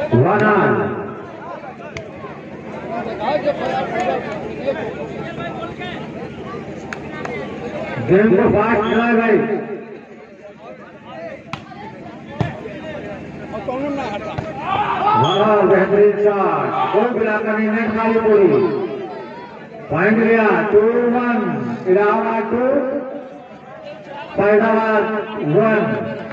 वनान game को fast खेला है भाई। बेहतरीन शॉट, गोल मिलाकर नेट खाली पूरी, पॉइंट लिया 2-1, इलाहाबाद 2 फैजाबाद 1।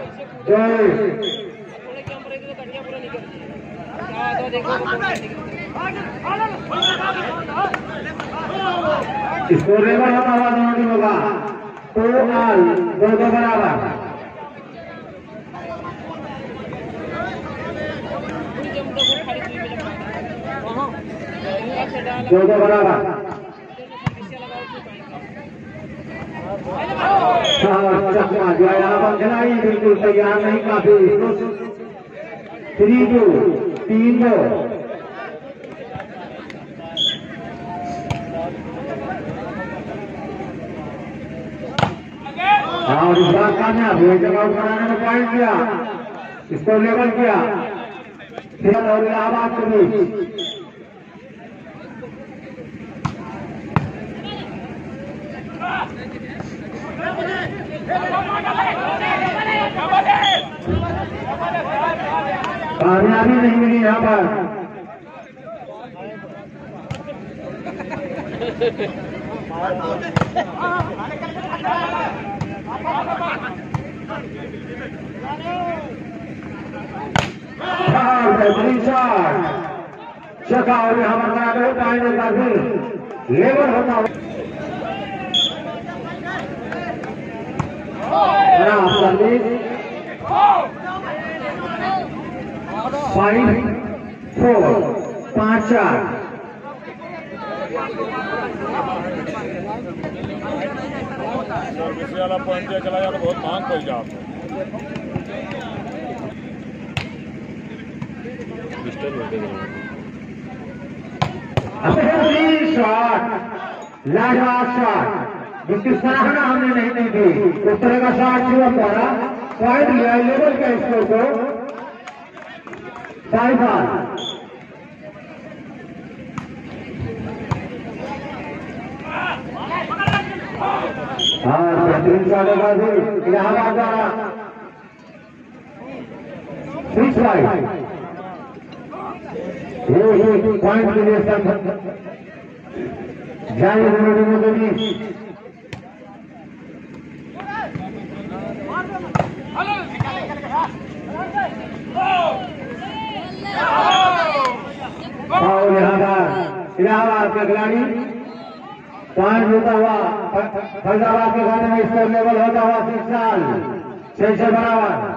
स्कोर लेवल होता हुआ दोनों टीमों का 2-2 2-2 बराबर। दो बराबर। चकमा जो है यहाँ पर खिलाड़ी बिल्कुल तैयार नहीं, काफी 3-2 3-2। और इस बार कामयाब हुए, जगह बनाने में पॉइंट किया, स्कोर लेवल किया और इलाहाबाद के बीच। कामयाबी नहीं मिली यहाँ पर। बेहतरीन शॉट, चका और यहाँ पर बना कर पॉइंट का फिर लेवल होता है। 5-4 5-4। सर्विस वाला पॉइंट दिया चला जाता, बहुत मांग पड़ जाए आपको। शॉट, लाजवाब शॉट, जिसकी सराहना हमने नहीं दी, उस तरह का शॉट शुरू पड़ा, पॉइंट लिया, लेवल का स्कोर को 5-5। हाँ बेहतरीन शॉट है इलाहाबाद द्वारा 6-5। ये पॉइंट के लिए जाए दोनों टीमों के बीच। और इलाहाबाद का खिलाड़ी पॉइंट होता हुआ फैजाबाद के खाते में स्कोर लेवल होता हुआ 6 बराबर।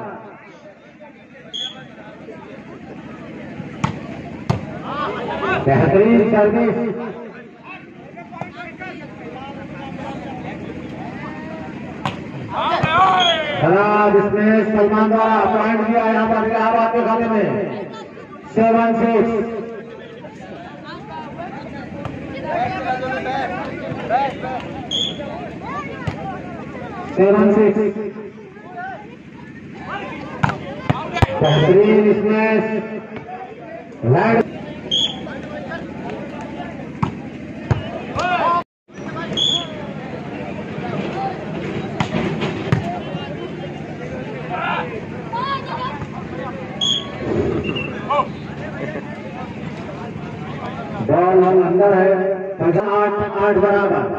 बेहतरीन सर्विस, खराब इसमें सलमान द्वारा पॉइंट दिया यहाँ पर इलाहाबाद के खाते में 7-6। बेहतरीन स्मैश, राइट बॉल अंदर है, 8 बराबर।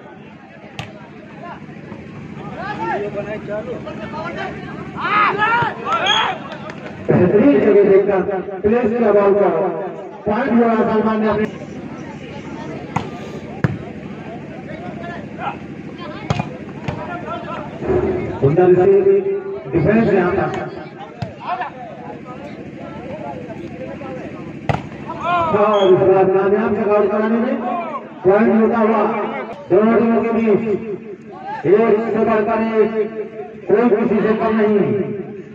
बेहतरीन जगह देखकर प्लेस किया बॉल को, पॉइंट हुआ सलमान ने अपने डिफेंस यहाँ पर। और इस बार नाम से आउट कराने में पॉइंट होता हुआ दोनों टीमों के बीच एक से बढ़कर एक, कोई किसी से कम नहीं।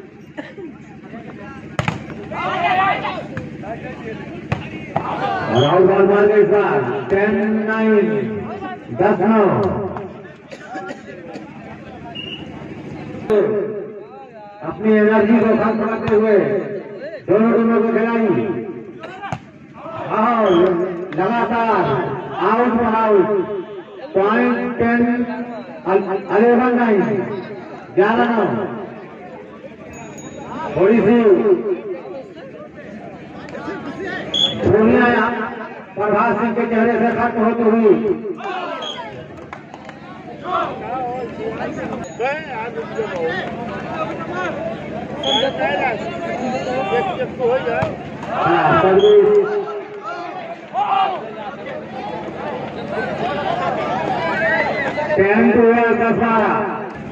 और आउट बॉल मार गए इस बार 10-9 10-9। अपनी एनर्जी को खत्म करते हुए दोनों टीमों के खिलाड़ी और लगातार आउट पर आउट। पॉइंट 10 11 9 11 9। थोड़ी सी धोनिया प्रभात सिंह के चेहरे से खत्म होती हुई। Ten two 10-12।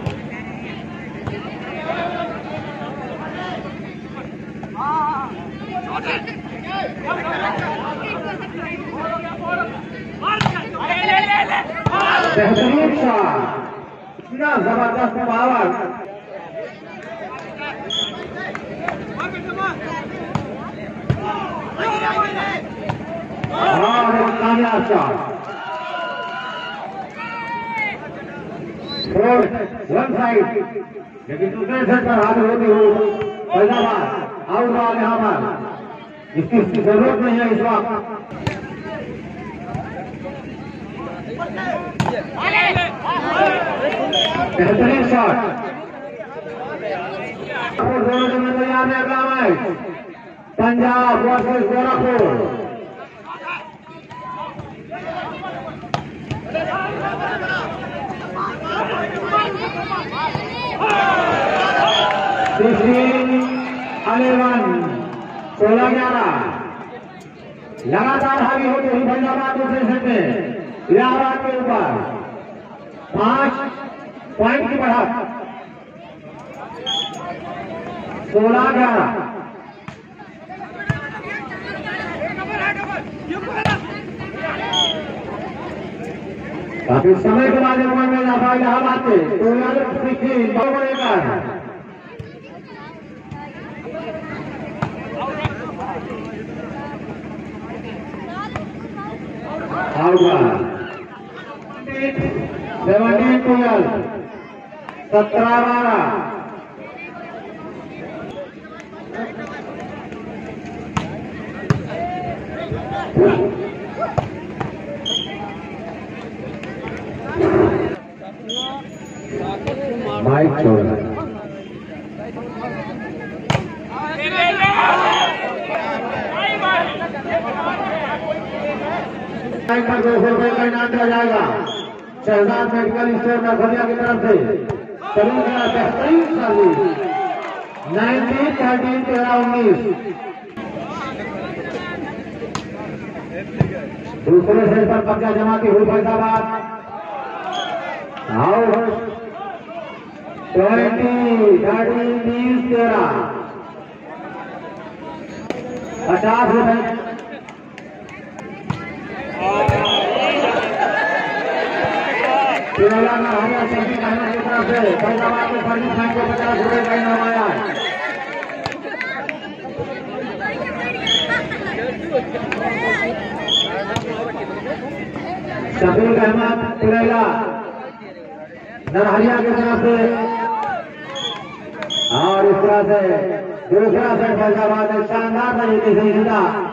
बेहतरीन शॉट, इतना जबरदस्त पावर। और एक कामयाब शॉट। वन साइड, लेकिन दूसरे सेट पर हाथ होती हुई पहला बार आउट बॉल यहाँ पर। इसकी जरूरत नहीं है इस वक्त। बेहतरीन शॉट। दोनों टीमें तैयार है अगला मैच पंजाब वर्सेस गोरखपुर। लगातार हावी होते हुए फैजाबाद दूसरे सेट में इलाहाबाद के ऊपर 5 पॉइंट की बढ़त 16-11। काफी समय के बाद में इलाहाबाद के तो बढ़ेगा। आउट 17-12 17-12। माइक छोड़ पर 200 रुपए का इनाम दिया जाएगा। शहजाद मेडिकल स्टोर नरखोलिया की तरफ से चलू गया बेहतरीन सर्विस 19-13-19। दूसरे सेट पर कब्जा जमाती हुई फैजाबाद आउट 20-13 50 रुपए। हरियाणा सभी कहना की तरफ से फैजाबाद के सर्विस लाइन को 50 रुपए का इनाम आया है। शफीक अहमद तिरैला नरहरिया की तरफ से और इस तरह से दूसरा सेट फैजाबाद ने शानदार तरीके से जीता।